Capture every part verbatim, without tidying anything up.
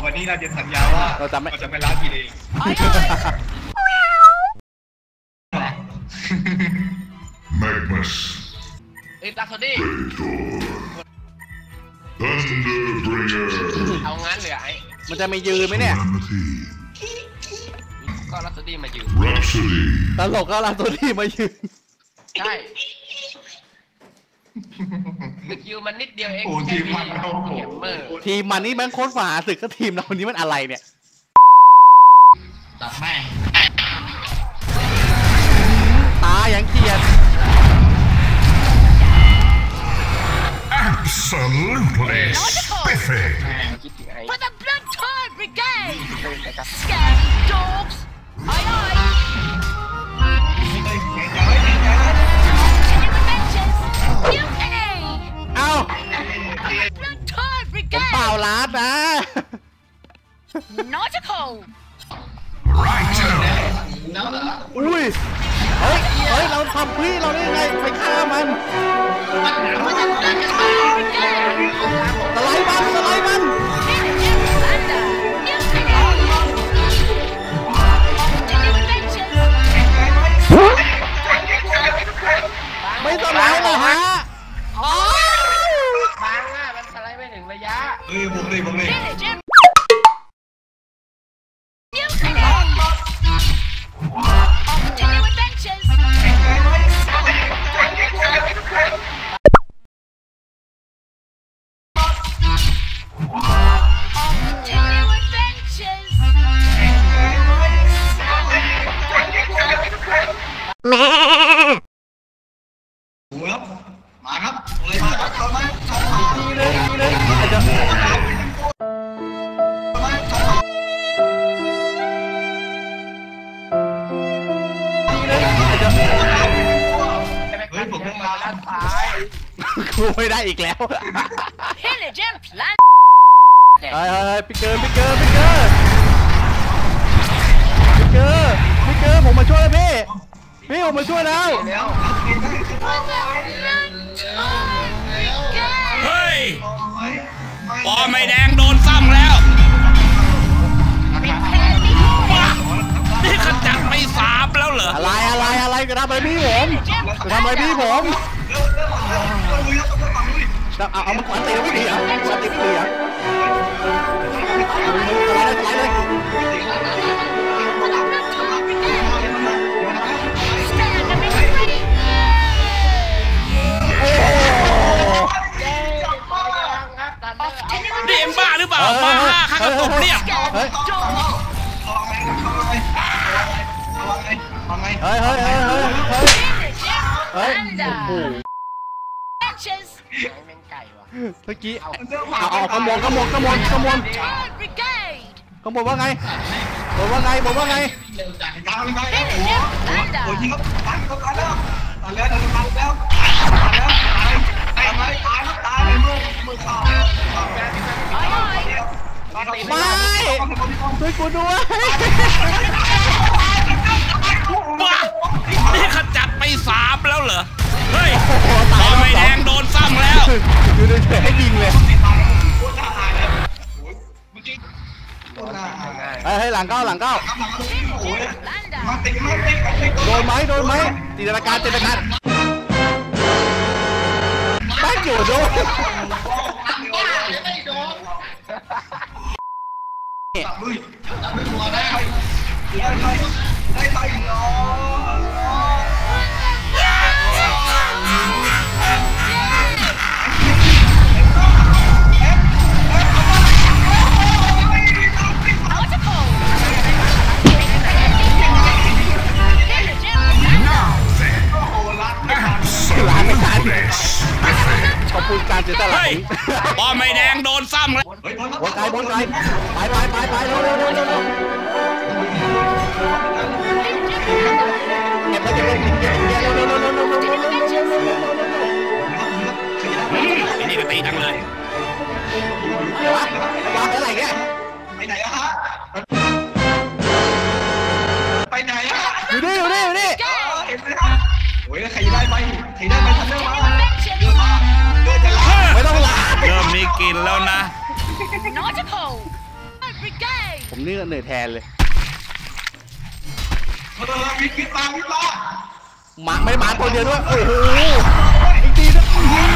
วันนี้เราจะสัญญาว่าเราจะไม่เราจะไม่ล้างกินเองแมกนัสเอ้ยลักษณีเอางั้นเลยไอ้มันจะไม่ยืนไหมเนี่ยก็ลักษณีมายืนตลกก็ลักษณีมายืนใช่ตึกยูมันนิดเดียวเองทีมมันทีมมันนี่มันโคตรฝ่าศึกก็ทีมเรานี้มันอะไรเนี่ยตัดแม่ตาอย่างเกียด Absolutely spiffy For the Blood Tide Brigade Scary dogs Aye aye Mutiny เอ้า Blood Tide ผม Brigade เปล่าลาดนะ Nautical อุ้ยเฮ้ยเฮ้ยเราทำพี่เราได้ไงไปฆ่ามันสไลด์มันสไลด์มันไม่สไลด์เหรอฮะฟังอ่ะมันสไลด์ไม่ถึงระยะเฮ้ยบุกเลยบุกเลยแม่ครับมาครับเลยมาครับเข้ามาดีเลยดีเลยอาจจะเฮ้ยผมต้องมาด้านซ้ายกูไม่ได้อีกแล้วเฮ้ยเฮ้ยปิกเกอร์ปิกเกอร์ปิกเกอร์ปิกเกอร์ปิกเกอร์ผมมาช่วยพี่พี่ผมมาช่วยแล้วเฮ้ยปอไม่แดงโดนซ้ำแล้วนี่ขจัดไปสามแล้วเหรออะไรอะไรอะไรก็ทำอะไรพี่ผมทำอะไรพี่ผมเอาเอามาขวานตีไม่ดีอ่ะขวานตีไม่ดีอ่ะอะไรอะไรเลยนี่เอ็มบ้าหรือเปล่ามาห้าข้างกระตุกเนี่ยเฮ้ยเฮ้ยเฮ้ยเฮ้ยเฮ้ยเฮ้ยโอ้โหเมื่อกี้เอาเอาขโมยขโมยขโมยขโมยขโมยว่าไงบอกว่าไงบอกว่าไงโอ้ยยิงเขาตายเขาตายแล้วตายแล้วตายแล้วตายแล้วตายแล้วตายแล้วตายเลยมือมือขาดไม่ช่วยกูด้วยว้านี่ขจัดไปสามแล้วเหรอเฮ้ยปอไม่แดงโดนซ้ำแล้วอยู่เฉยๆให้ยิงเลยเฮ้ยหลังเข้าหลังเข้าโดนไหมโดนไหมจินตนาการจินตนาการบ้านอยู่โดนจับมือจับมือหัวได้ได้ได้ได้ได้เนาขอบคุณการเจตนาปอไม่แดงโดนซ้ำแล้วบอลไกลบอลไกลไปไปไปไปเร็วเร็วเร็วเร็วเก็บไปเก็บไปเก็บเก็บเร็วเร็วเร็วเร็วเร็วเร็วเร็วเร็วเร็วไอ้นี่ก็ตีดังเลยวะวางอะไรเงี้ยไปไหนอะฮะไปไหนอะอยู่นี่อยู่นี่อยู่นี่เห็นไหมครับโอ้ยใครได้ไปใครได้ไปทันเดอร์มาเดือดมาเดือดจะลาไม่ต้องลาเริ่มมีกินแล้วนะ Brigade. ผมนี่เหนื่อยแทนเลยเออวิกิตมาวิลาหมาไม่ได้หมาตัวเดียวด้วยโอ้โหอีกทีนะ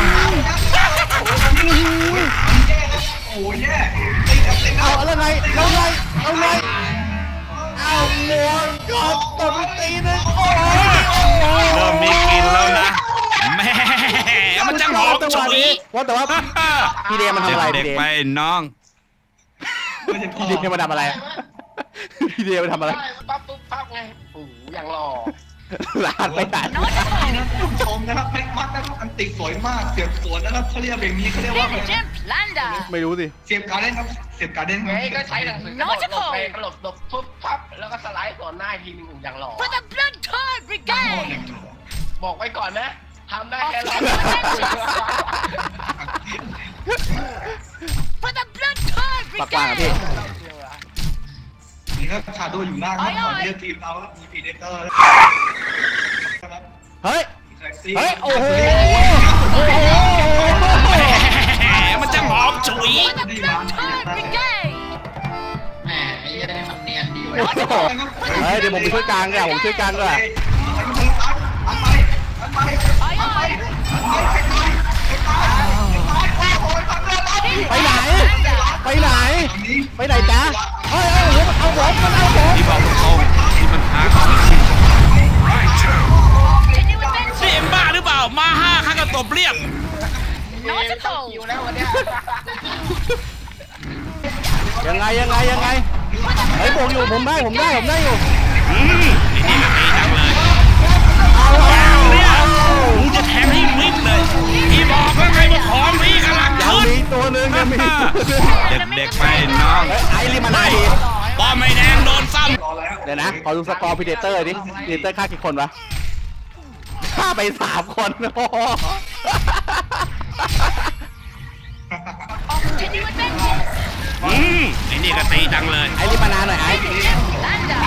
โอ้ยแย่ตีกันตีกัเอานแล้วไงแล้วไงเอาไงเอาหมวนกดตบตีนึงโอ้ยเริ่มมีกลินแล้วนะแม่มันจะหอมจังหฉุวะยนี้ว่าแต่ว่าพี่เดมันทำอะไรเด็พี่กเดๆไปน้องไม่ใช่พ่อพี่เดมันทำอะไรพี่เดมันทำอะไรปั๊บปุ๊บปั๊บไงโอ้โหอย่างหล่อลานไปไหนชมนะครับแม็กมัดนะครับอันติสวยมากเสียบสวนนะครับเขาเรียกแบบนี้เขาเรียกว่า Diligent plunder. ไม่รู้สิเสียบการเล่นครับเสียบการเล่นไงก็ใช้หนังสือกระโดดหลบไปกระโดดหลบปุ๊บปั๊บแล้วก็สไลด์ส่วนหน้าทีนึงอย่างหล่อ For the Blood Tide Brigade. บอกไว้ก่อนนะทำได้แค่เรา For the Blood Tide ปากกว้างอะพี่ Brigade. นี่ครับชาโดอยู่ล่างครับตอนนี้ทีมเรามีพีเดเตอร์นะครับเฮ้ยเฮ้ยโอ้โหโอ้โหแหมมันจะหอมฉุย For the Blood Tide Brigade. แหมไอ้ยังทำเนียนดีโอ้โหเฮ้ยเดี๋ยวผมไปช่วยกลางดีกว่าผมช่วยกลางดีกว่าอันไปอันไปอันไปอันไปอันไปไปไหน ไปไหน ไปไหนจ๊ะเฮ้ยเฮ้ยเอาผมมันเอาผมที่บอกตรงๆที่มันหา Can you avenge นี่เอ็มบ้าหรือเปล่ามาห้าข้าก็ตบเรียบ Not at all. อยู่แล้ววันเนี้ยยังไงยังไงยังไงเฮ้ยผมอยู่ผมได้ผมได้ผมได้อยู่อืมไอ้นี่ก็ตีจังเลยเอาว้าวเนี่ยเอามึงจะแทงให้มิดเลยพี่บอกแล้วไงว่าของพี่กำลังยังขึ้นมีตัวหนึงยังมีตัวหนึงเด็กๆไปน้องเฮ้ยไอ้ลิมานาดีป้อมไม่แดงโดนซ้เดี๋ยวนะขอดูสกอร์พีเดเตอร์ดิพีเดเตอร์ฆ่ากี่คนวะฆ่าไปสามคนโอ้โห Can you avenge it? ำอืมไอ้นี่ก็ตีจังเลยไอ้ลิมานาหน่อยไอ้ Diligent plunder.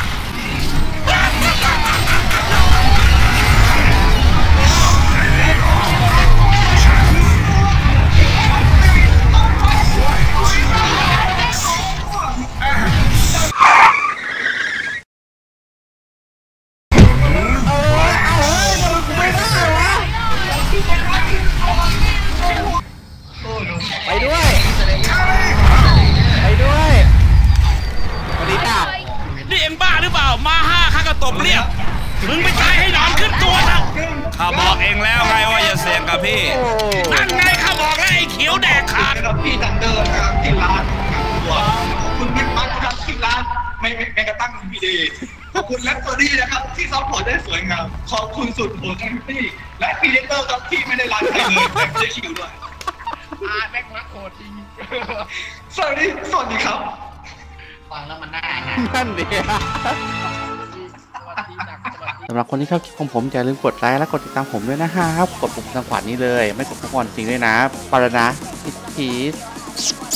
ไปด้วยไปด้วยสวัสดีจ้านี่เอ็มบ้าหรือเปล่ามาห้าข้าก็ตบเรียบมึงไปตายให้หนอนขึ้นตัวนะข้าบอกเองแล้วไงว่าอย่าเสี่ยงกับพี่โอ้นั่นไงข้าบอกแล้วไอ้เขียวแดกขาดนะครับพี่ทันเดอร์นะครับที่ร้านตัวคุณแม็กมัดนะครับที่ร้านไม่ไม่ไม่กระตั้งพีดีขอบคุณแลปตัวดี้นะครับที่ซัพพอร์ตได้สวยงามขอบคุณสุดโหดทั้งพี่และพีเดเตอร์ครับที่ไม่ได้ร้านใครเลยแต่ไม่ได้คิวด้วยอาแม็กมักโคตรจริงสวัสดีสวัสดีครับฟังแล้วมันน่านั่นดิสวัสดีหนักสวัสดีสำหรับคนที่ชอบคลิปของผมอย่าลืมกดไลค์และกดติดตามผมด้วยนะครับกดปุ่มทางขวานี้เลยไม่กดข้างบนจริงด้วยนะปารานะพีช